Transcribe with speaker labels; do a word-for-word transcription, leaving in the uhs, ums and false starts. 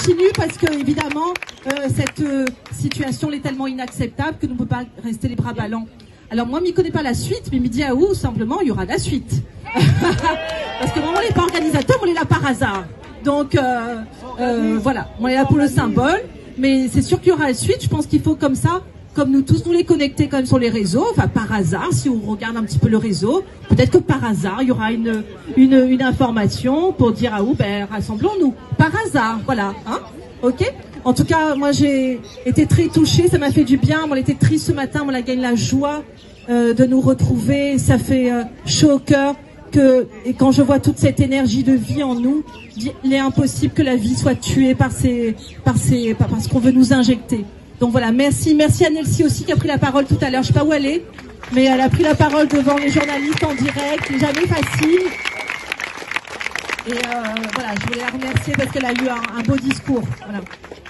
Speaker 1: continue parce que évidemment euh, cette euh, situation est tellement inacceptable que nous ne pouvons pas rester les bras ballants. Alors moi, je m'y connais pas la suite, mais me dit à où simplement il y aura la suite. Parce que moi, on n'est pas organisateur, on est là par hasard. Donc euh, euh, voilà, on est là pour le symbole, mais c'est sûr qu'il y aura la suite. Je pense qu'il faut comme ça, comme nous tous, nous les connecter quand même sur les réseaux, enfin par hasard, si on regarde un petit peu le réseau, peut-être que par hasard, il y aura une, une, une information pour dire à où, ben rassemblons-nous. Par hasard, voilà, hein, ok. En tout cas, moi j'ai été très touchée, ça m'a fait du bien, on était triste ce matin, on a gagné la joie euh, de nous retrouver, ça fait euh, chaud au cœur. Que, et quand je vois toute cette énergie de vie en nous, il est impossible que la vie soit tuée par, ces, par, ces, par, par ce qu'on veut nous injecter. Donc voilà, merci. Merci à Nelsie aussi qui a pris la parole tout à l'heure. Je ne sais pas où elle est, mais elle a pris la parole devant les journalistes en direct. C'est jamais facile. Et euh, voilà, je voulais la remercier parce qu'elle a eu un, un beau discours. Voilà.